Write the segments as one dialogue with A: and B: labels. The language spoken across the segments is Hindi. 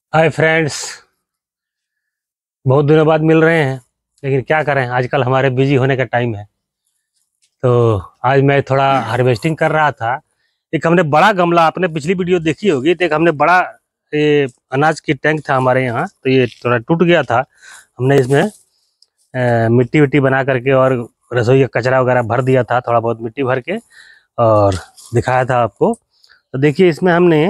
A: Hi friends. बहुत दिनों बाद मिल रहे हैं, लेकिन क्या करें, आजकल हमारे बिजी होने का टाइम है। तो आज मैं थोड़ा हार्वेस्टिंग कर रहा था। एक हमने बड़ा गमला, आपने पिछली वीडियो देखी होगी, तो एक हमने बड़ा ये अनाज की टैंक था हमारे यहाँ, तो ये थोड़ा टूट गया था। हमने इसमें मिट्टी विट्टी बना करके और रसोई का कचरा वगैरह भर दिया था, थोड़ा बहुत मिट्टी भर के, और दिखाया था आपको। तो देखिए, इसमें हमने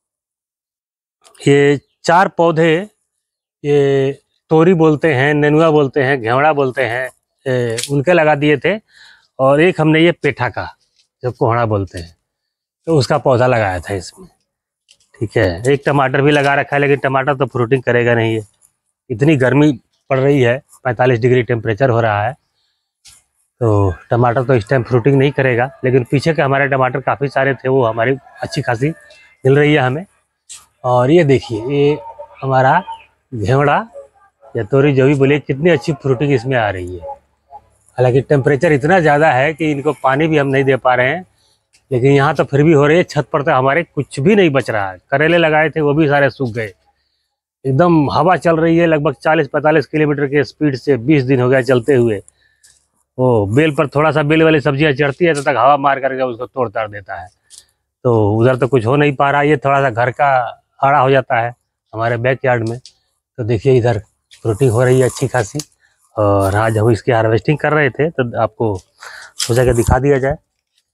A: ये 4 पौधे, ये तोरी बोलते हैं, नेनुआ बोलते हैं, घेवड़ा बोलते हैं, उनके लगा दिए थे। और एक हमने ये पेठा का, जो कोहड़ा बोलते हैं, तो उसका पौधा लगाया था इसमें। ठीक है, एक टमाटर भी लगा रखा है, लेकिन टमाटर तो फ्रूटिंग करेगा नहीं है, इतनी गर्मी पड़ रही है, 45 डिग्री टेम्परेचर हो रहा है। तो टमाटर तो इस टाइम फ्रूटिंग नहीं करेगा, लेकिन पीछे के हमारे टमाटर काफ़ी सारे थे, वो हमारी अच्छी खासी मिल रही है हमें। और ये देखिए, ये हमारा घेवड़ा या तोरी, जो भी बोलिए, कितनी अच्छी फ्रूटिंग इसमें आ रही है। हालांकि टेम्परेचर इतना ज़्यादा है कि इनको पानी भी हम नहीं दे पा रहे हैं, लेकिन यहाँ तो फिर भी हो रही है। छत पर तो हमारे कुछ भी नहीं बच रहा है। करेले लगाए थे, वो भी सारे सूख गए। एकदम हवा चल रही है लगभग 40-45 किलोमीटर के स्पीड से, 20 दिन हो गया चलते हुए। वो बेल पर थोड़ा सा बेल वाली सब्जियाँ चढ़ती है, तब तक हवा मार करके उसको तोड़ ताड़ देता है। तो उधर तो कुछ हो नहीं पा रहा। ये थोड़ा सा घर का आड़ा हो जाता है हमारे बैक यार्ड में। तो देखिए, इधर फ्रूटिंग हो रही है अच्छी खासी। और आज हम इसकी हार्वेस्टिंग कर रहे थे, तो आपको सोचा कि दिखा दिया जाए।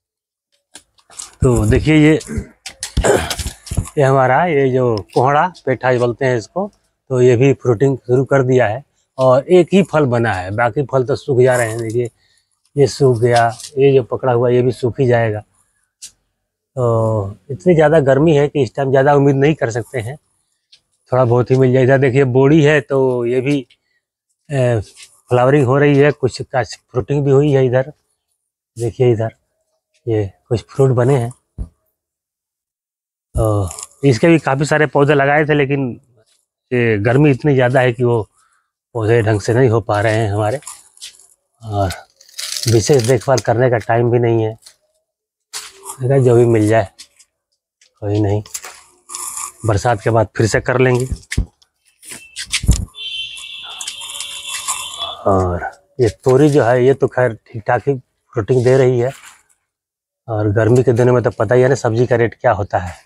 A: तो देखिए, ये हमारा, ये जो कोहड़ा पेठा बोलते हैं इसको, तो ये भी फ्रूटिंग शुरू कर दिया है। और एक ही फल बना है, बाकी फल तो सूख जा रहे हैं। देखिए, ये सूख गया, ये जो पकड़ा हुआ ये भी सूख ही जाएगा। तो इतनी ज़्यादा गर्मी है कि इस टाइम ज़्यादा उम्मीद नहीं कर सकते हैं, थोड़ा बहुत ही मिल जाए। इधर देखिए, बोड़ी है, तो ये भी फ्लावरिंग हो रही है, कुछ का फ्रूटिंग भी हुई है। इधर देखिए, इधर ये कुछ फ्रूट बने हैं। तो इसके भी काफ़ी सारे पौधे लगाए थे, लेकिन ये गर्मी इतनी ज़्यादा है कि वो पौधे ढंग से नहीं हो पा रहे हैं हमारे, और विशेष देखभाल करने का टाइम भी नहीं है। अगर जो भी मिल जाए, कोई नहीं, बरसात के बाद फिर से कर लेंगे। और ये तोरी जो है, ये तो खैर ठीक ठाक ही फ्रूटिंग दे रही है। और गर्मी के दिनों में तो पता ही है ना, सब्जी का रेट क्या होता है।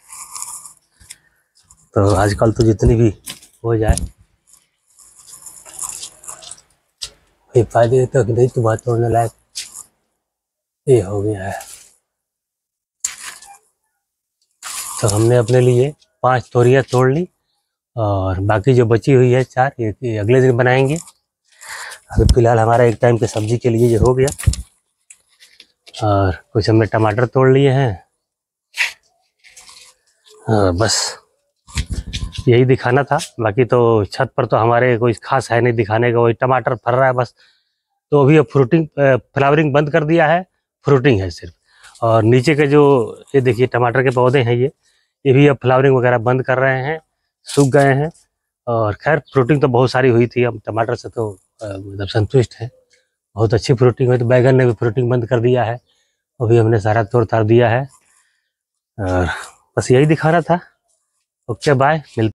A: तो आजकल तो जितनी भी हो जाए, ये फायदे तो नहीं, तो बात तोड़ने लायक ये हो गया है। तो हमने अपने लिए 5 तोरियाँ तोड़ ली, और बाकी जो बची हुई है 4, ये अगले दिन बनाएंगे। अभी फिलहाल हमारा एक टाइम के सब्जी के लिए ये हो गया। और कुछ हमने टमाटर तोड़ लिए हैं। बस यही दिखाना था। बाकी तो छत पर तो हमारे कोई खास है नहीं दिखाने का, वही टमाटर फर रहा है बस। तो अभी अब फ्लावरिंग बंद कर दिया है, फ्रूटिंग है सिर्फ। और नीचे के जो, ये देखिए टमाटर के पौधे हैं, ये भी अब फ्लावरिंग वगैरह बंद कर रहे हैं, सूख गए हैं। और खैर, फ्रूटिंग तो बहुत सारी हुई थी, हम टमाटर से तो मतलब संतुष्ट हैं। बहुत अच्छी फ्रूटिंग हुई। तो बैगन ने भी फ्रूटिंग बंद कर दिया है, अभी हमने सारा तोड़ ताड़ दिया है। और बस यही दिखाना था। ओके, बाय, मिलते